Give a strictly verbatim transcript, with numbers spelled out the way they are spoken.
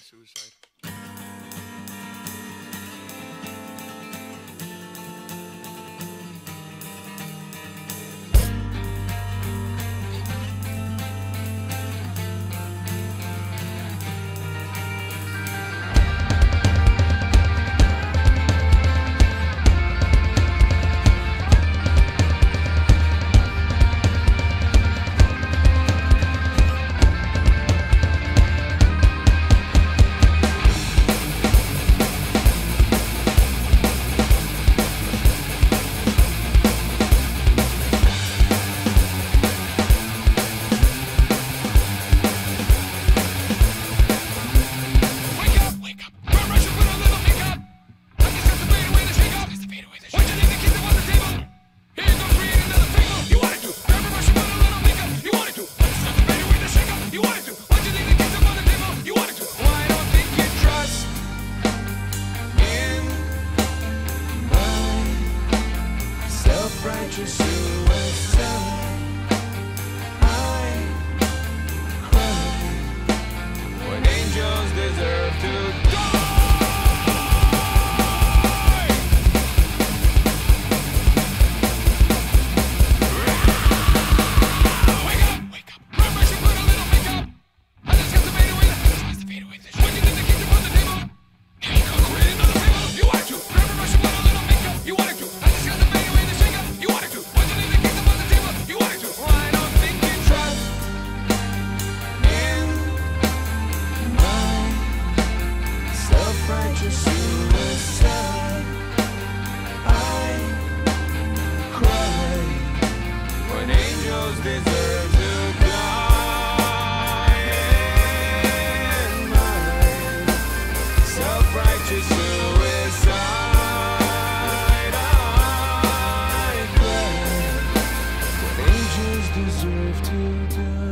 suicide. Self-righteous suicide. I cry when angels deserve to die. Wake up, wake up. Run, rush, and put a little makeup. I just got to fade away. Just to fade away. What you did to keep you on the table? Here you go, create another table. You wanted to. Run, rush, and put a little makeup. You wanted to. I just got to fade away. You wanted to. What you leave the keys up on the table? You wanted to. Well, I don't think you trust in my self-righteous suicide. I cry when angels deserve to die. In my self-righteous suicide. Deserve to die.